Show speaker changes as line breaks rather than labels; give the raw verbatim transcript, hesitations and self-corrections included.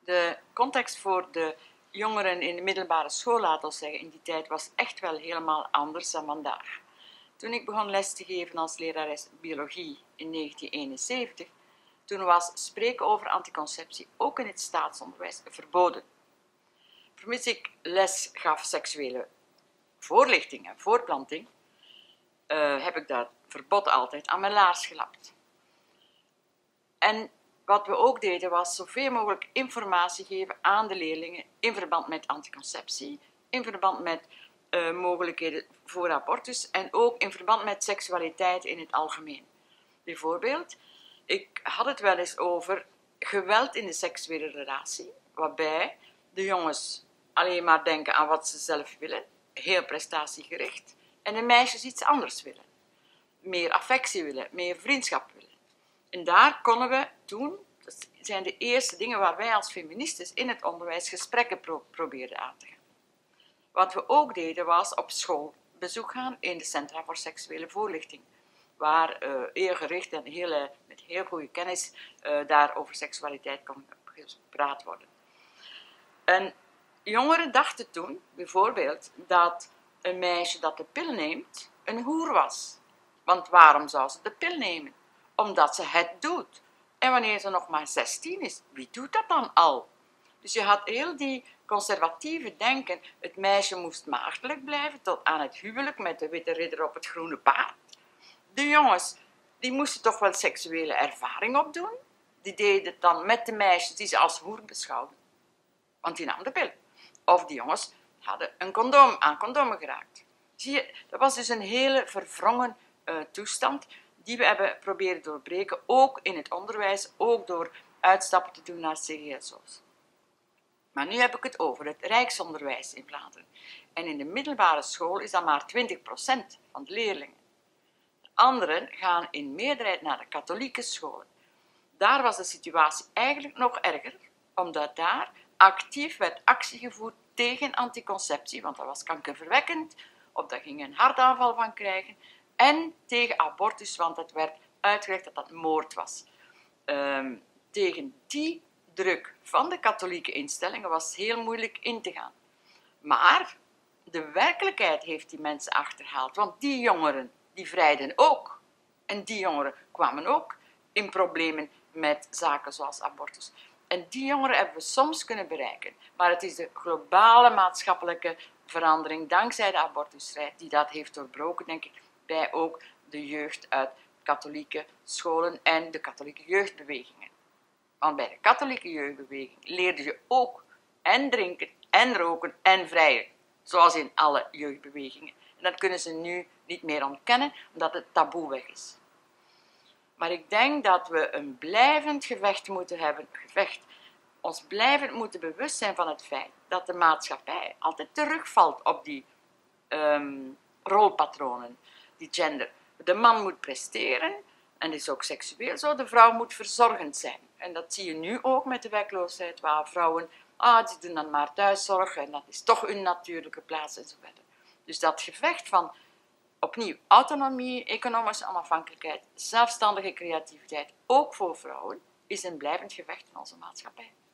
De context voor de jongeren in de middelbare school, laten we zeggen, in die tijd was echt wel helemaal anders dan vandaag. Toen ik begon les te geven als lerares biologie in negentien eenenzeventig, toen was spreken over anticonceptie ook in het staatsonderwijs verboden. Vermits ik les gaf seksuele voorlichting en voorplanting, uh, heb ik dat verbod altijd aan mijn laars gelapt. En wat we ook deden was zoveel mogelijk informatie geven aan de leerlingen in verband met anticonceptie, in verband met uh, mogelijkheden voor abortus en ook in verband met seksualiteit in het algemeen. Bijvoorbeeld, ik had het wel eens over geweld in de seksuele relatie, waarbij de jongens alleen maar denken aan wat ze zelf willen, heel prestatiegericht, en de meisjes iets anders willen. Meer affectie willen, meer vriendschap willen. En daar konden we toen, dat zijn de eerste dingen waar wij als feministes in het onderwijs gesprekken pro probeerden aan te gaan. Wat we ook deden was op school bezoek gaan in de Centra voor Seksuele Voorlichting, waar uh, heel gericht en hele, met heel goede kennis uh, daar over seksualiteit kon gepraat worden. En jongeren dachten toen bijvoorbeeld dat een meisje dat de pil neemt een hoer was. Want waarom zou ze de pil nemen? Omdat ze het doet. En wanneer ze nog maar zestien is, wie doet dat dan al? Dus je had heel die conservatieve denken, het meisje moest maagdelijk blijven tot aan het huwelijk met de witte ridder op het groene paard. De jongens, die moesten toch wel seksuele ervaring opdoen. Die deden het dan met de meisjes die ze als hoer beschouwden. Want die nam de pil. Of die jongens hadden een condoom, aan condomen geraakt. Zie je, dat was dus een hele verwrongen uh, toestand die we hebben proberen doorbreken, ook in het onderwijs, ook door uitstappen te doen naar C G S O's. Maar nu heb ik het over het rijksonderwijs in Vlaanderen. En in de middelbare school is dat maar twintig procent van de leerlingen. De anderen gaan in meerderheid naar de katholieke scholen. Daar was de situatie eigenlijk nog erger, omdat daar actief werd actie gevoerd tegen anticonceptie, want dat was kankerverwekkend, of daar ging een hartaanval van krijgen, en tegen abortus, want het werd uitgelegd dat dat moord was. Um, tegen die druk van de katholieke instellingen was heel moeilijk in te gaan. Maar de werkelijkheid heeft die mensen achterhaald, want die jongeren, die vrijden ook. En die jongeren kwamen ook in problemen met zaken zoals abortus. En die jongeren hebben we soms kunnen bereiken. Maar het is de globale maatschappelijke verandering, dankzij de abortusstrijd, die dat heeft doorbroken, denk ik, bij ook de jeugd uit katholieke scholen en de katholieke jeugdbewegingen. Want bij de katholieke jeugdbeweging leerde je ook en drinken en roken en vrijen. Zoals in alle jeugdbewegingen. En dat kunnen ze nu niet meer ontkennen, omdat het taboe weg is. Maar ik denk dat we een blijvend gevecht moeten hebben, gevecht, ons blijvend moeten bewust zijn van het feit dat de maatschappij altijd terugvalt op die um, rolpatronen, die gender. De man moet presteren, en dat is ook seksueel zo, de vrouw moet verzorgend zijn. En dat zie je nu ook met de werkloosheid, waar vrouwen, ah, die doen dan maar thuiszorg, en dat is toch hun natuurlijke plaats, enzovoort. Dus dat gevecht van, opnieuw, autonomie, economische onafhankelijkheid, zelfstandige creativiteit, ook voor vrouwen, is een blijvend gevecht in onze maatschappij.